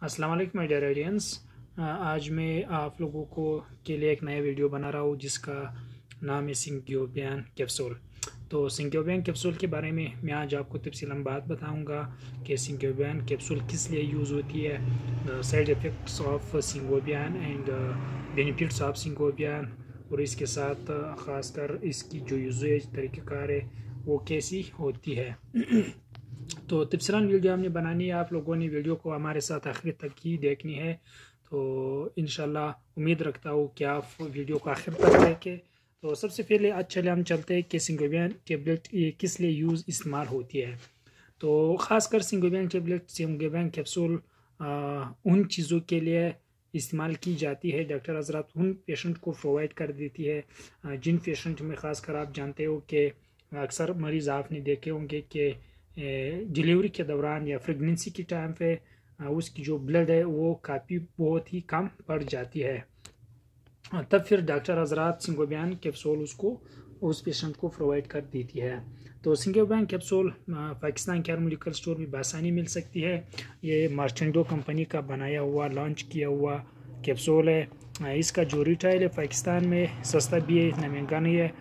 अस्सलाम वालेकुम my dear audience. आज मैं आप लोगों को के लिए एक नया वीडियो बना रहा हूँ जिसका नाम है सिंक्योबियन कैप्सूल। तो सिंक्योबियन कैप्सूल के बारे में मैं आज आपको तफसीलन बात बताऊंगा कि सिंक्योबियन कैप्सूल किस लिए यूज़ होती है, साइड इफ़ेक्ट्स ऑफ सिंक्योबियन एंड बेनिफिट्स ऑफ सिंक्योबियन, और इसके साथ ख़ासकर इसकी जो यूजेज तरीक़ाकार है वो कैसी होती है। तो तफसीलन वीडियो हमने बनानी है, आप लोगों ने वीडियो को हमारे साथ आखिर तक ही देखनी है। तो इंशाल्लाह उम्मीद रखता हूँ कि आप वीडियो को आखिर तक देखें। तो सबसे पहले चले हम चलते हैं कि सिंक्योबियन टेबलेट ये किस लिए इस्तेमाल होती है। तो ख़ासकर सिंक्योबियन टेबलेट, सिंक्योबियन कैप्सूल उन चीज़ों के लिए इस्तेमाल की जाती है, डॉक्टर हज़रात उन पेशेंट को प्रोवाइड कर देती है जिन पेशेंट में ख़ासकर आप जानते हो कि अक्सर मरीज़ आपने देखे होंगे कि डिलीवरी के दौरान या प्रेगनेंसी के टाइम पे उसकी जो ब्लड है वो काफ़ी बहुत ही कम पड़ जाती है। तब फिर डॉक्टर हज़रात सिंक्योबियन कैप्सूल उस पेशेंट को प्रोवाइड कर देती है। तो सिंक्योबियन कैप्सूल पाकिस्तान के हर मेडिकल स्टोर में बआसानी मिल सकती है। ये मार्चेंडो कंपनी का बनाया हुआ, लॉन्च किया हुआ कैप्सूल है। इसका जो रिटेल है पाकिस्तान में सस्ता भी है, इतना महंगा नहीं है,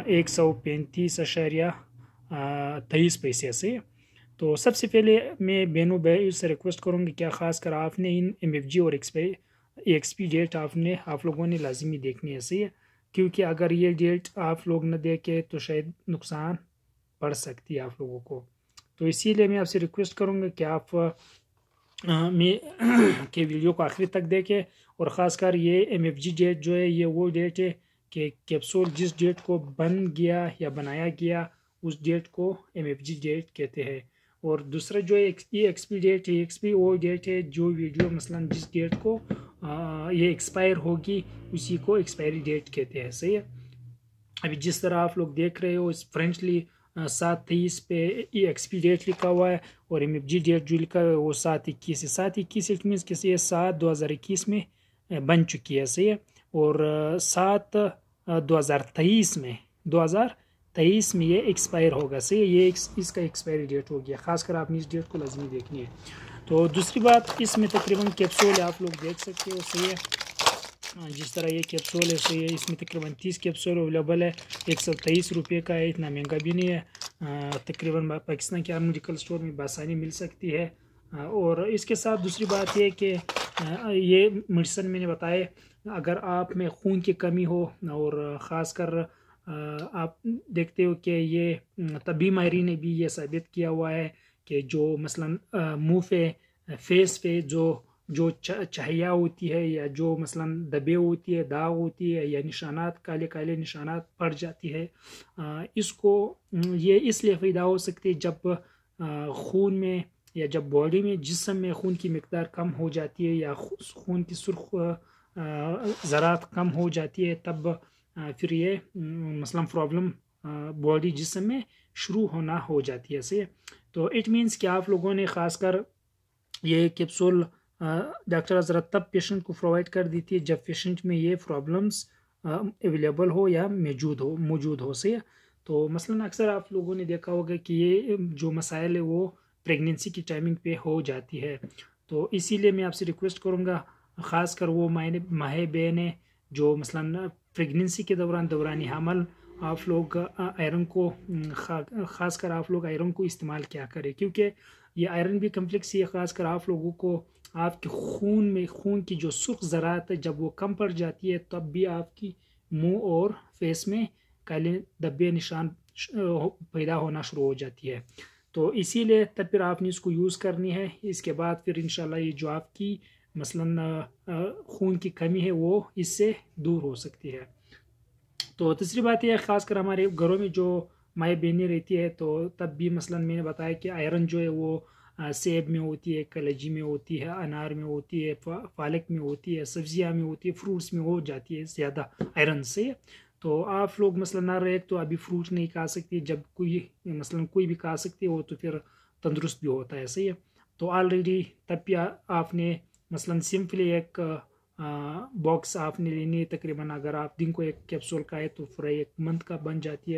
135.23 पैसे से। तो सबसे पहले मैं बेनो भाई से रिक्वेस्ट करूँगी क्या ख़ासकर आपने इन MFG और एक्सपी डेट आप लोगों ने लाजमी देखनी है, सही है, क्योंकि अगर ये डेट आप लोग न देखें तो शायद नुकसान पड़ सकती है आप लोगों को। तो इसीलिए मैं आपसे रिक्वेस्ट करूँगा कि आप के वीडियो को आखिर तक देखें। और ख़ासकर ये MFG डेट जो है ये वो डेट है कि कैप्सूल जिस डेट को बन गया या बनाया गया उस डेट को MFG डेट कहते हैं। और दूसरा जो ये एक्सपी डेट है, एक्सपी वो डेट है जो वीडियो मसलन जिस डेट को ये एक्सपायर होगी उसी को एक्सपायरी डेट कहते हैं, सही है। अभी जिस तरह आप लोग देख रहे हो इस फ्रेंचली 7/23 पे ये एक्सपी डेट लिखा हुआ है और MFG डेट जो लिखा है वो 7/21 है। 7/21 इट मीन्स किसी 7/2021 में बन चुकी है, सही है। और 7/2023 में ये एक्सपायर होगा, सही है। ये इसका एक्सपायरी डेट हो गया, खासकर आपने इस डेट को लाजमी देखनी है। तो दूसरी बात, इसमें तकरीबन कैप्सूल आप लोग देख सकते हो, सही है। जिस तरह ये कैप्सूल है सही है, इसमें तकरीबन 30 कैप्सूल अवेलेबल है, 123 रुपये का है, इतना महंगा भी नहीं है। तकरीबन पाकिस्तान के हर मेडिकल स्टोर में बआसानी मिल सकती है। और इसके साथ दूसरी बात ये कि ये मेडिसिन मैंने बताया, अगर आप में खून की कमी हो और ख़ासकर आप देखते हो कि ये तबी माहिरीन ने भी ये साबित किया हुआ है कि जो मसलन मुँह पे फेस पे जो चाहिया होती है या जो मसलन दबे होती है, दाग होती है या निशानात, काले काले निशानात पड़ जाती है, इसको ये इसलिए फ़ायदा हो सकती है जब खून में या जब बॉडी में जिस्म में खून की मिकदार कम हो जाती है या खून की सुर्ख ज़रात कम हो जाती है, तब फिर ये मसलन प्रॉब्लम बॉडी जिस्म में शुरू होना हो जाती है, सही। तो इट मीन्स कि आप लोगों ने ख़ासकर ये कैप्सूल डॉक्टर हज़रत तब पेशेंट को प्रोवाइड कर देती है जब पेशेंट में ये प्रॉब्लम्स अवेलेबल हो या मौजूद हो, सही है। तो मसलन अक्सर आप लोगों ने देखा होगा कि ये जो मसाइल है वो प्रेगनेंसी की टाइमिंग पे हो जाती है। तो इसीलिए मैं आपसे रिक्वेस्ट करूँगा, ख़ासकर वो माह बहनें जो मसलन प्रेगनेंसी के दौरान हमल आप लोग आयरन को ख़ासकर आप लोग आयरन को इस्तेमाल क्या करें, क्योंकि ये आयरन भी कम्प्लेक्स है। ख़ासकर आप लोगों को आपके खून की जो सुर्ख ज़रात है जब वो कम पड़ जाती है तब भी आपकी मुंह और फेस में काले धब्बे निशान पैदा होना शुरू हो जाती है। तो इसीलिए तब फिर आपने इसको यूज़ करनी है। इसके बाद फिर इंशाल्लाह ये जो आपकी मसलन खून की कमी है वो इससे दूर हो सकती है। तो तीसरी बात यह, ख़ासकर हमारे घरों में जो माएँ बहनें रहती है तो तब भी मसलन मैंने बताया कि आयरन जो है वो सेब में होती है, कलेजी में होती है, अनार में होती है, पालक में होती है, सब्जियां में होती है, फ्रूट्स में हो जाती है ज़्यादा आयरन से। तो आप लोग मसलन ना रहे तो अभी फ्रूट नहीं खा सकते, जब कोई भी खा सकते हो तो फिर तंदुरुस्त भी होता है, सही है। तो ऑलरेडी तब भी आपने मसलन सिंपली एक बॉक्स आपने लेनी है, तकरीबन अगर आप दिन को एक कैप्सूल खाए तो फिर एक मंथ का बन जाती है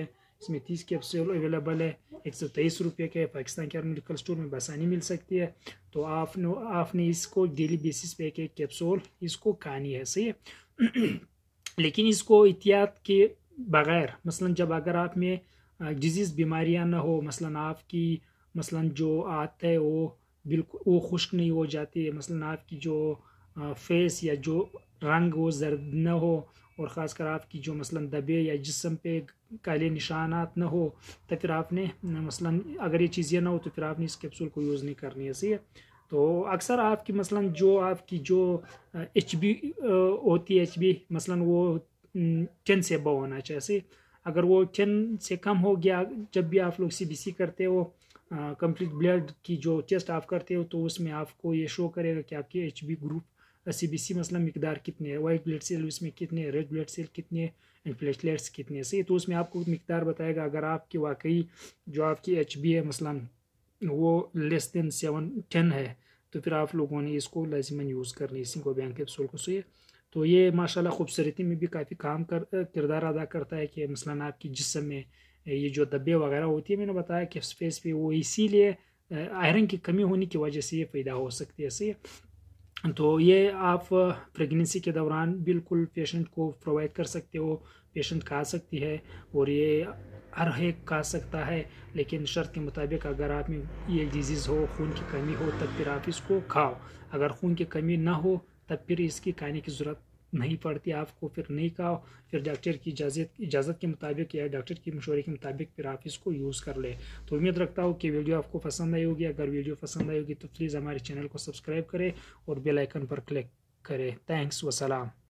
اس میں 30 کیپسول اویلیبل ہے، 123 روپے کے پاکستان کے ہر میڈیکل اسٹور میں بآسانی مل سکتی ہے. تو آپ نے اس کو ڈیلی بیسس پہ ایک کیپسول اس کو کھانی ہے، صحیح ہے. لیکن اس کو احتیاط کے بغیر، مثلا جب اگر آپ میں ڈیزیز بیماریاں نہ ہو، مثلا آپ کی جو عادت ہے وہ بالکل وہ خشک نہیں ہو جاتی ہے، مثلا آپ کی جو فیس یا جو رنگ وہ زرد نہ ہو، اور خاص کر آپ کی جو مثلا دبے یا جسم پہ کالے نشانات نہ ہو، تو پھر آپ نے مثلا اگر یہ چیزیں نہ ہو تو پھر آپ نے اس کیپسول کو یوز نہیں کرنی ہے، صحیح ہے. تو اکثر آپ کی مثلا آپ کی جو ایچ بی ہوتی ہے، ایچ بی مثلا وہ 10 سے ابو ہونا چاہیے. اگر وہ 10 سے کم ہو گیا، جب بھی آپ لوگ CBC کرتے ہو، کمپلیٹ بلڈ کی جو ٹیسٹ آپ کرتے ہو، تو اس میں آپ کو یہ شو کرے گا کہ آپ کے HB گروپ CBC مثلا مقدار کتنے ہے، وائٹ بلڈ سیل اس میں کتنے، ریڈ بلڈ سیل کتنے، اینڈ پلیٹلیٹس کتنے سے. تو اس میں آپ کو مقدار بتائے گا. اگر آپ کی واقعی جو آپ کی HB ہے مثلا وہ لیس دین 10 ہے، تو پھر آپ لوگوں نے اس کو لازماً یوز کرنی ہے، سنگو بینک کیپسول کو. صحیح ہے. تو یہ ماشاءاللہ خوبصورتی میں بھی کافی کردار ادا کرتا ہے، کہ مثلا آپ کی جسم میں یہ جو دبے وغیرہ ہوتی ہے، میں نے بتایا کہ فیس پہ، وہ اسی لیے آئرن کی کمی ہونے کی وجہ سے یہ پیدا ہو سکتی ہے، صحیح ہے. تو یہ آپ پریگنینسی کے دوران بالکل پیشنٹ کو پرووائڈ کر سکتے ہو، پیشنٹ کھا سکتی ہے، اور یہ ہر ایک کھا سکتا ہے، لیکن شرط کے مطابق اگر آپ میں یہ ڈیزیز ہو، خون کی کمی ہو، تب پھر آپ اس کو کھاؤ. اگر خون کی کمی نہ ہو تب پھر اس کی کھانے کی ضرورت نہیں پڑتی آپ کو، پھر نہیں کھاؤ. پھر ڈاکٹر کی اجازت کے مطابق یا ڈاکٹر کی مشورے کے مطابق پھر آپ اس کو یوز کر لیں. تو امید رکھتا ہوں کہ ویڈیو آپ کو پسند آئی ہوگی. اگر ویڈیو پسند آئی ہوگی تو پلیز ہمارے چینل کو سبسکرائب کریں اور بیل آئیکن پر کلک کریں. تھینکس، وسلام.